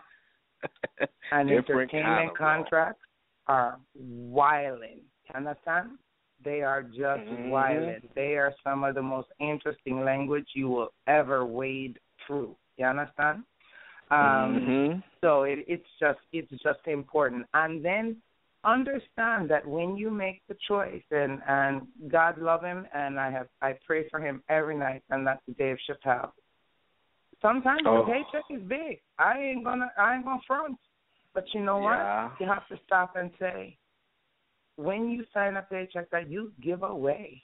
And different entertainment kind of contracts law. Are wilding. Understand? They are just mm-hmm. wilding. They are some of the most interesting language you will ever wade through. You understand? Um, mm-hmm. So it, it's just it's just important. And then understand that when you make the choice, and, and God love him, and I have I pray for him every night, and that's Dave Chappelle. Sometimes oh. the paycheck is big. I ain't gonna I ain't gonna front. But you know yeah. what? You have to stop and say, when you sign a paycheck that you give away,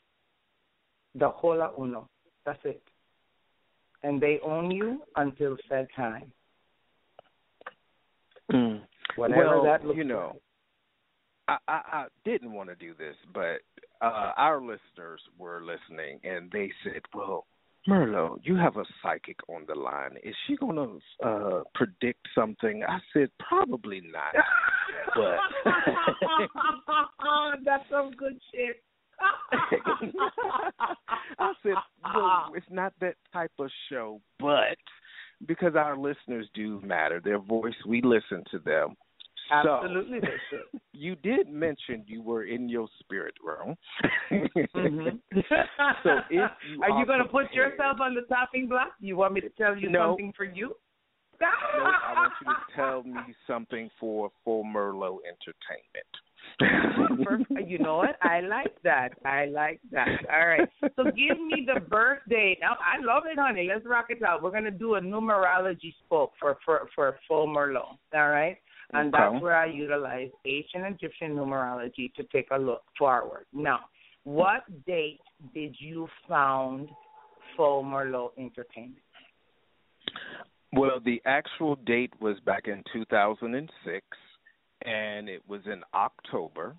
the hola uno. That's it. And they own you until said time. Mm. Whatever well, that looks you know, like. I, I, I didn't want to do this, but uh, our listeners were listening, and they said, well, Merlot, you have a psychic on the line. Is she going to uh, predict something? I said, probably not. But that's some good shit. I said, well, it's not that type of show, but because our listeners do matter. Their voice, we listen to them. Absolutely, so, they should. You did mention you were in your spirit realm. mm-hmm. So if you are, are you going to put prepared, yourself on the chopping block? You want me to tell you no, something for you? No, I want you to tell me something for FoMerlot Entertainment. You know what? I like that. I like that. All right. So give me the birth date. Now, I love it, honey. Let's rock it out. We're going to do a numerology spoke for, for, for FoMerlot. All right? And okay. That's where I utilize ancient Egyptian numerology to take a look forward. Now, what date did you found FoMerlot Entertainment? Well, the actual date was back in two thousand six, and it was in October.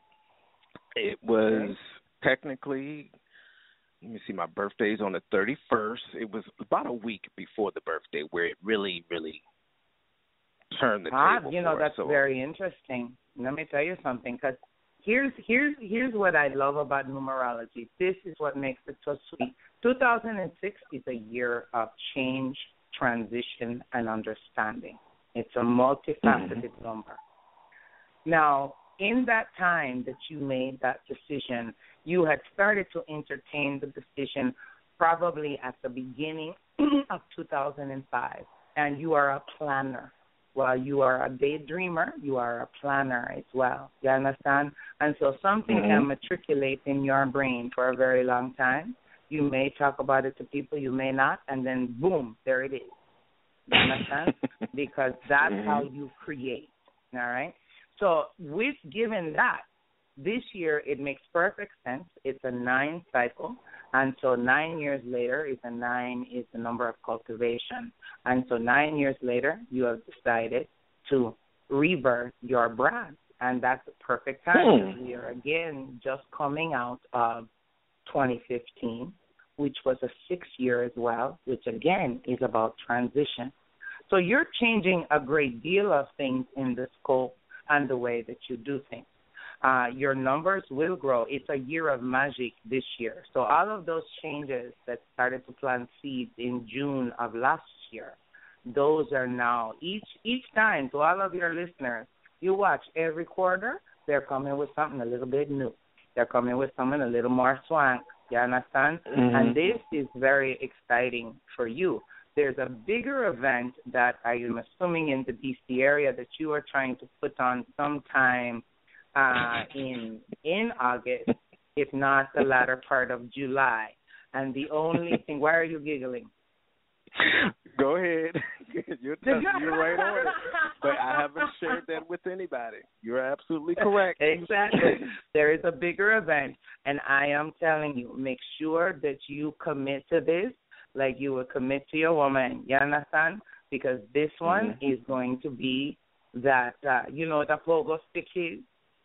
It was okay. technically, let me see, my birthday's on the thirty-first. It was about a week before the birthday where it really, really turned the ah, table you know, for that's us. So, very interesting. Let me tell you something, because here's, here's, here's what I love about numerology. This is what makes it so sweet. two thousand six is a year of change, transition, and understanding. It's a multifaceted mm-hmm. number. Now, in that time that you made that decision, you had started to entertain the decision probably at the beginning of two thousand five, and you are a planner. While you are a daydreamer, you are a planner as well. You understand? And so something mm-hmm. can matriculate in your brain for a very long time. You may talk about it to people, you may not, and then boom, there it is. You understand? Because that's mm-hmm. how you create, all right? So with given that, this year it makes perfect sense. It's a nine cycle, and so nine years later is a nine is the number of cultivation. And so nine years later, you have decided to rebirth your brand, and that's the perfect time because we are, again, just coming out of twenty fifteen, which was a six year as well, which, again, is about transition. So you're changing a great deal of things in the scope and the way that you do things. Uh, your numbers will grow. It's a year of magic this year. So all of those changes that started to plant seeds in June of last year, those are now, each each time, to all of your listeners, you watch every quarter, they're coming with something a little bit new. They're coming with something a little more swank. You understand? Mm-hmm. And this is very exciting for you. There's a bigger event that I am assuming in the D C area that you are trying to put on sometime uh, in in August, if not the latter part of July. And the only thing, why are you giggling? Go ahead. You're, you're right on it. But I haven't shared that with anybody. You're absolutely correct. Exactly. There is a bigger event, and I am telling you, make sure that you commit to this like you would commit to your woman. You understand? Because this one mm-hmm. is going to be that, uh, you know what a pogo stick is?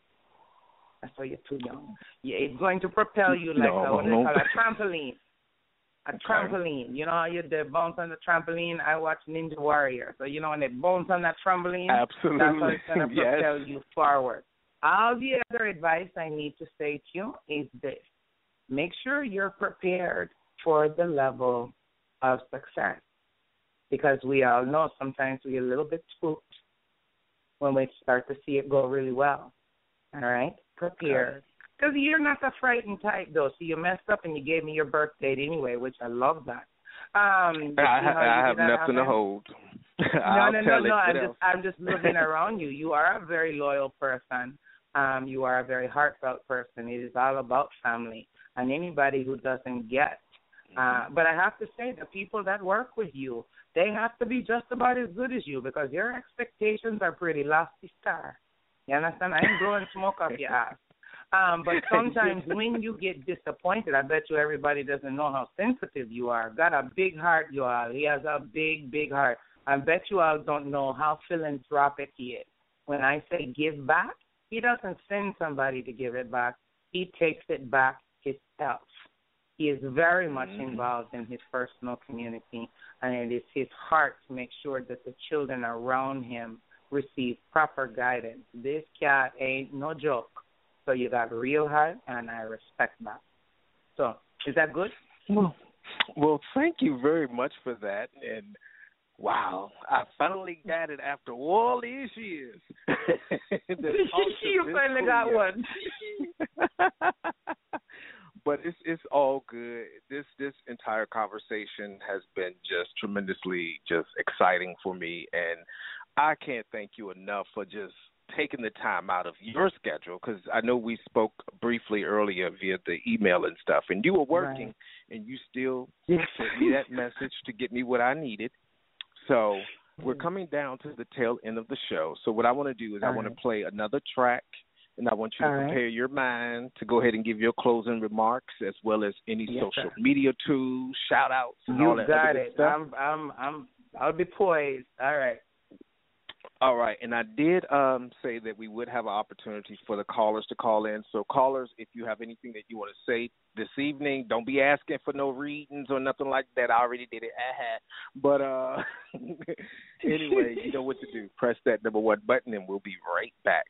That's why you're too young. Yeah, it's going to propel you like no, a, what no. they call a trampoline. A okay. trampoline. You know how you they bounce on the trampoline? I watch Ninja Warrior. So, you know, when they bounce on that trampoline, absolutely. That's how it's going to propel yes. you forward. All the other advice I need to say to you is this. Make sure you're prepared for the level of success, because we all know sometimes we get a little bit spooked when we start to see it go really well. All right? Prepare. Because you're not a frightened type, though, so you messed up and you gave me your birth date anyway, which I love that. Um, I, I have nothing happen? to hold. no, no, no, no. I'm just, I'm just looking around you. You are a very loyal person. Um, you are a very heartfelt person. It is all about family. And anybody who doesn't get Uh, but I have to say, the people that work with you, they have to be just about as good as you, because your expectations are pretty lofty star. You understand? I ain't blowing smoke up your ass. Um, but sometimes when you get disappointed, I bet you everybody doesn't know how sensitive you are. Got a big heart, you all. He has a big, big heart. I bet you all don't know how philanthropic he is. When I say give back, he doesn't send somebody to give it back. He takes it back himself. He is very much involved in his personal community, and it is his heart to make sure that the children around him receive proper guidance. This cat ain't no joke. So you got real heart, and I respect that. So is that good? Well, well, thank you very much for that. And Wow, I finally got it after all these years. You finally got one. But it's it's all good. This this entire conversation has been just tremendously just exciting for me, and I can't thank you enough for just taking the time out of your schedule, because I know we spoke briefly earlier via the email and stuff, and you were working, right, and you still yes. sent me that message to get me what I needed. So we're coming down to the tail end of the show. So what I want to do is All I want right. to play another track, and I want you to All prepare right. your mind to go ahead and give your closing remarks, as well as any yes, social sir. media tools, shout-outs, and you all that got other it. stuff. I'm, I'm, I'm, I'll be poised. All right. All right, and I did um, say that we would have an opportunity for the callers to call in. So callers, if you have anything that you want to say this evening, don't be asking for no readings or nothing like that. I already did it. But uh, anyway, you know what to do. Press that number one button, and we'll be right back.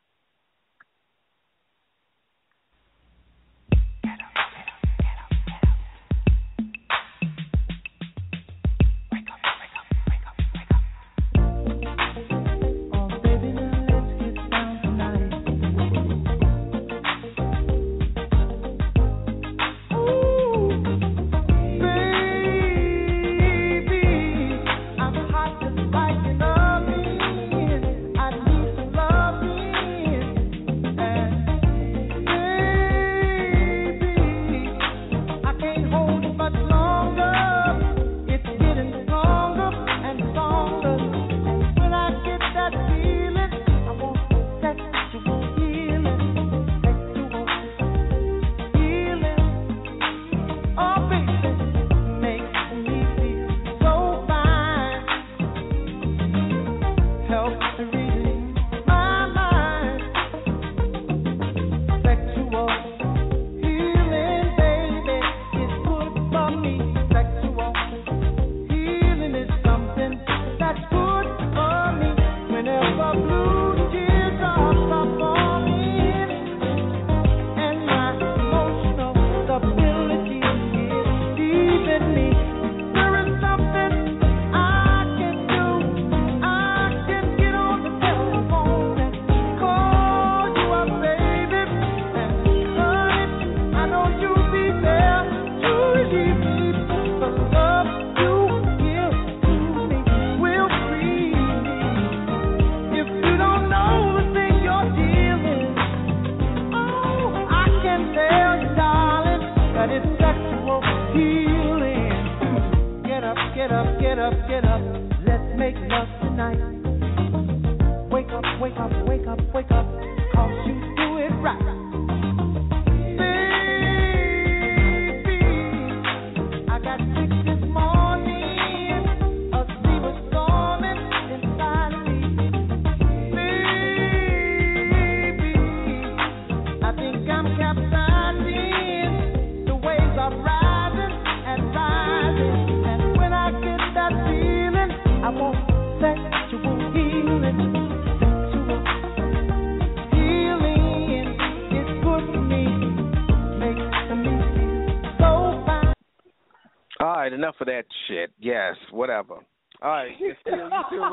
Enough of that shit. Yes, whatever. All right, you still, you still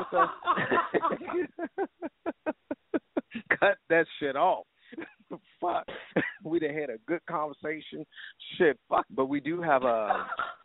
with us? Cut that shit off. Fuck. We done had a good conversation. Shit, fuck. But we do have a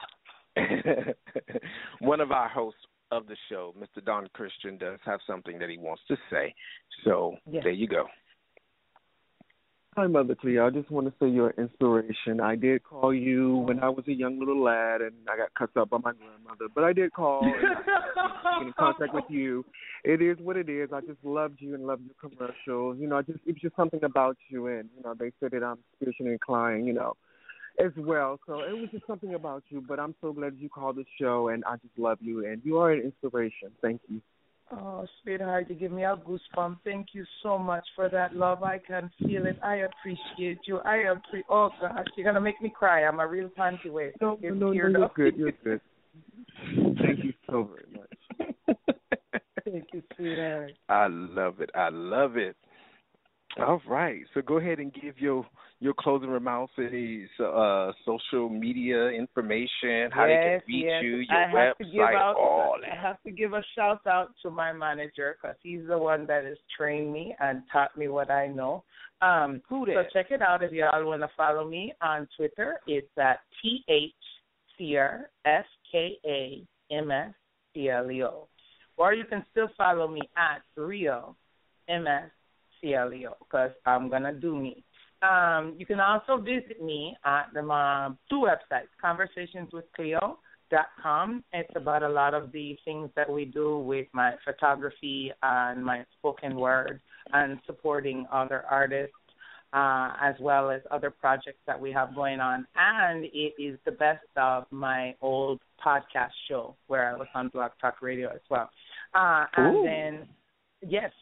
one of our hosts of the show, Mister Don Christian, does have something that he wants to say. So yes. There you go. Hi, Mother Cleo. I just want to say you're an inspiration. I did call you when I was a young little lad, and I got cussed up by my grandmother. But I did call and get in contact with you. It is what it is. I just loved you and loved your commercials. You know, I just it was just something about you, and you know, they said that I'm spiritually inclined, you know, as well. So it was just something about you. But I'm so glad you called the show, and I just love you, and you are an inspiration. Thank you. Oh, sweetheart, you give me a goosebump. Thank you so much for that love. I can feel it. I appreciate you. I appreciate. Oh gosh, you're gonna make me cry. I'm a real panty waist. No, no, no, you're good. You're good. Thank you so very much. Thank you, sweetheart. I love it. I love it. All right. So go ahead and give your your closing remarks, any uh, social media information, how they can Yes, reach yes. you, your I have to give website, out. all I that. have to give a shout out to my manager because he's the one that has trained me and taught me what I know. Um, Who so that? check it out if y'all want to follow me on Twitter. It's at T H Seer F K A M S C L E O, or you can still follow me at Real M S C L E O because I'm gonna do me. Um, you can also visit me at the uh, two websites, conversations with Cleo dot com. It's about a lot of the things that we do with my photography and my spoken word and supporting other artists uh, as well as other projects that we have going on. And it is the best of my old podcast show where I was on Blog Talk Radio as well. Uh, and then, yes,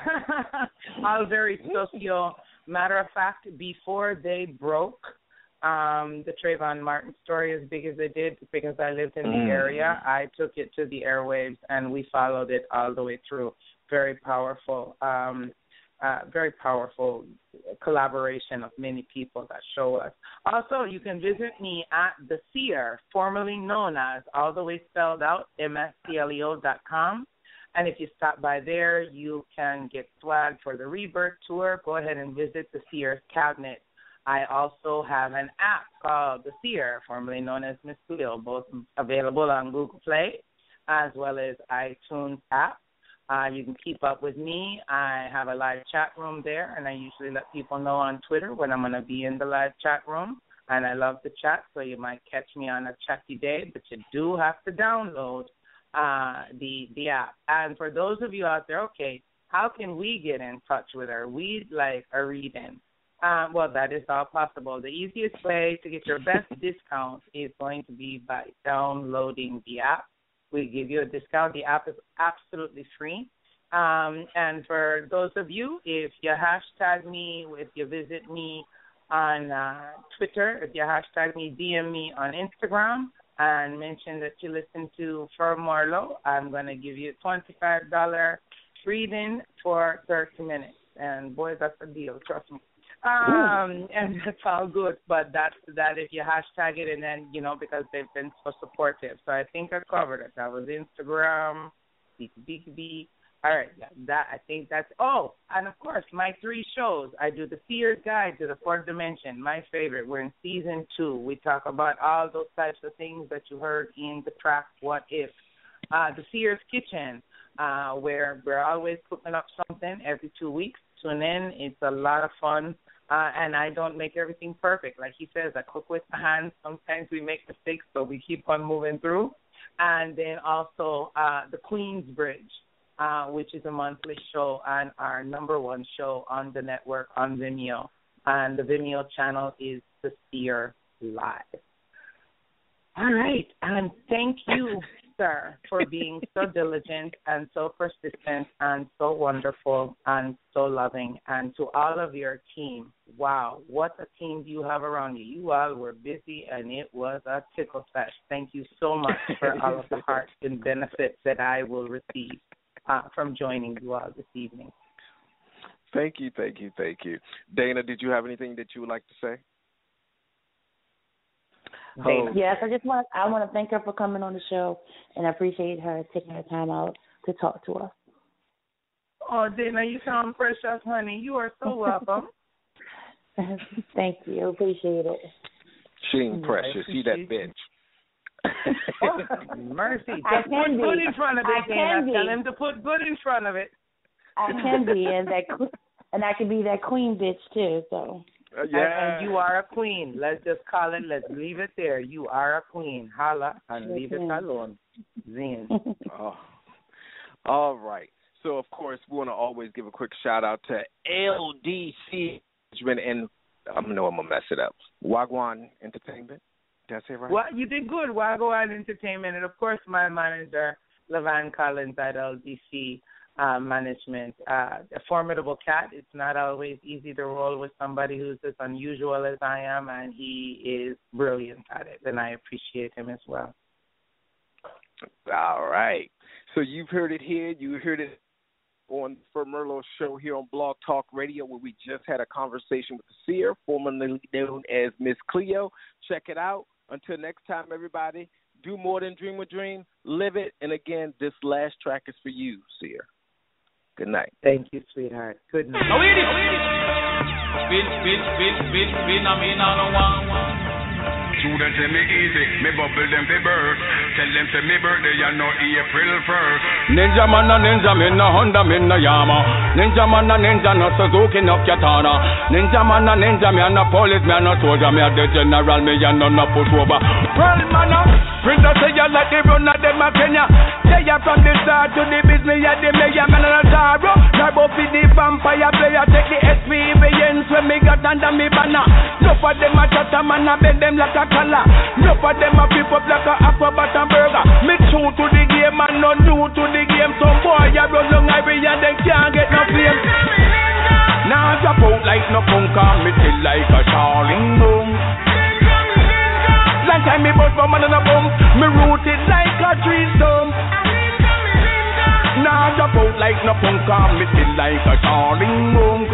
all very socio. Matter of fact, before they broke um, the Trayvon Martin story as big as it did, because I lived in the Mm. area, I took it to the airwaves and we followed it all the way through. Very powerful, um, uh, very powerful collaboration of many people that show us. Also, you can visit me at The Seer, formerly known as, all the way spelled out, M S C L E O dot com. And if you stop by there, you can get swag for the ReBirth Tour. Go ahead and visit the Seer's Cabinet. I also have an app called The Seer, formerly known as Miss Cleo, both available on Google Play as well as iTunes app. Uh, you can keep up with me. I have a live chat room there, and I usually let people know on Twitter when I'm going to be in the live chat room. And I love the chat, so you might catch me on a chatty day, but you do have to download Uh, the the app. And for those of you out there, okay, how can we get in touch with her? We'd like a reading. Um, well, that is all possible. The easiest way to get your best discount is going to be by downloading the app. We give you a discount. The app is absolutely free. Um, and for those of you, if you hashtag me, if you visit me on uh, Twitter, if you hashtag me, D M me on Instagram, and mention that you listen to FoMerlot, I'm going to give you a twenty-five dollars reading for thirty minutes. And, boy, that's a deal, trust me. Um, and that's all good, but that's that if you hashtag it and then, you know, because they've been so supportive. So I think I covered it. That was Instagram, B B B. All right, yeah, that I think that's, oh, and of course, my three shows. I do the Seer's Guide to the Fourth Dimension, my favorite. We're in season two. We talk about all those types of things that you heard in the track, What If? Uh, the Seer's Kitchen, uh, where we're always cooking up something every two weeks. Tune in. It's a lot of fun. Uh, and I don't make everything perfect. Like he says, I cook with my hands. Sometimes we make mistakes, but we keep on moving through. And then also uh, the Queen's Bridge. Uh, which is a monthly show and our number one show on the network on Vimeo. And the Vimeo channel is The Seer Live. All right. And thank you, sir, for being so diligent and so persistent and so wonderful and so loving. And to all of your team, wow, what a team you have around you. You all were busy, and it was a tickle fest. Thank you so much for all of the hearts and benefits that I will receive Uh, from joining you all this evening. Thank you, thank you, thank you. Dana, did you have anything that you would like to say? Dana. Oh. Yes, I just want I want to thank her for coming on the show, and I appreciate her taking her time out to talk to us. Oh, Dana, you sound precious, honey. You are so welcome. Thank you. Appreciate it. She ain't precious. See that bitch. Oh, mercy. I Just can put be. good in front of it, I Dana. can be. Tell him to put good in front of it. I can be, and that, and I can be that queen bitch too. So. Uh, yeah. And, and you are a queen. Let's just call it. Let's leave it there. You are a queen. Holla and Yes, leave it ma'am. alone. Zen. Oh. All right. So, of course, we want to always give a quick shout-out to L D C and I know I'm going to mess it up. Wahgwaan Entertainment. Did I say it right? Well, you did good. Wahgwaan Entertainment. And, of course, my manager, LaVan Collins at L D C uh, Management. Uh, a formidable cat. It's not always easy to roll with somebody who's as unusual as I am, and he is brilliant at it, and I appreciate him as well. All right. So you've heard it here. You heard it. on the FoMerlot show here on Blog Talk Radio, where we just had a conversation with the Seer, formerly known as Miss Cleo. Check it out. Until next time, everybody, do more than dream a dream. Live it. And again, this last track is for you, Seer. Good night. Thank you, sweetheart. Good night. Students say me easy, me bubble them for birth. Tell them say me birthday, you know April first. Ninja man a ninja, me no Honda, me no Yama. Ninja man a ninja, no Suzuki, no Katana. Ninja man a ninja, me a no police, me a no soldier. Me a the general, me a no no pushover. Well man a, Prince say you like the run of them a Kenya. Say you from the start to the business, me a the mayor, man a Taro. Turbo for the vampire player, take the S P V Ns when me got under me banner. No for them a chatter, man a bend them like a color. No for them a flip up like a acrobat and burger. Me true to the game and no new to the game. Some boy ya run long every year, they can't get no fame. Now drop out like no punk, me still like a Charling boom. Long time me bust for man on a bum, me rooted like a tree stump. Now drop out like no punk, me still like a Charling boom.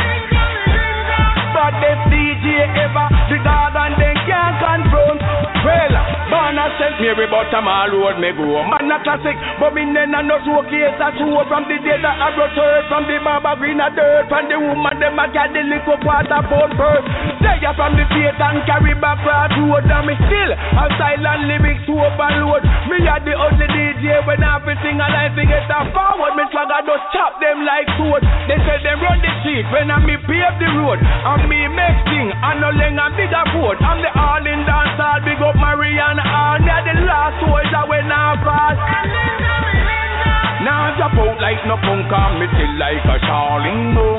But this D J ever, the dog and they can't confront. Well, Barna sent me every bottom all road me go. Man a classic, but me then a no showcase a show. From the day that I brought her, from the barber green a dirt. From the woman them a carry the little quarter pound first. They are from the state and carry back cross road. And me still a silent lyrics to overload. Me a the only D J when everything I like to get a forward. Me swagger just chop them like sword. They say them run the street when I me pave the road. And me make thing and no leng and bigger food. I'm the all in dance all big up Marianne all. Me the last soldier when I pass. Now drop out like no punk and me still like a Charling boom.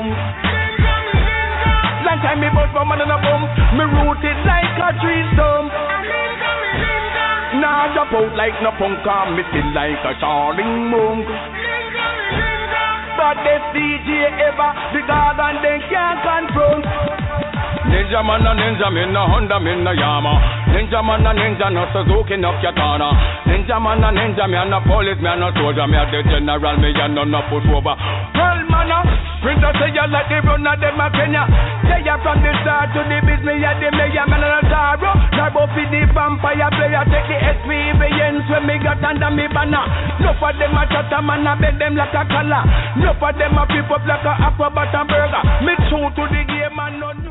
Long time me bust for man on a bum, me rooted like a tree stump. Now drop out like no punk and me still like a Charling boom. But this D J ever, the dog and they can't confront. Ninja man a ninja, me no Honda, me no Yama. Ninja man a ninja, no Suzuki, no Katana. Ninja man a ninja, me a no police, me a no soldier. Me a the general, me a no no pushover. Well man a, Prince say you like the run of them a Kenya. Say you from the start to the business, me a the mayor, man a Taro. Turbo for the vampire player, take the S P V Ns when me got under me banner. No for them a chatter, man a bend them like a color. No for them a flip up like a acrobat and burger. Me true to the game and no.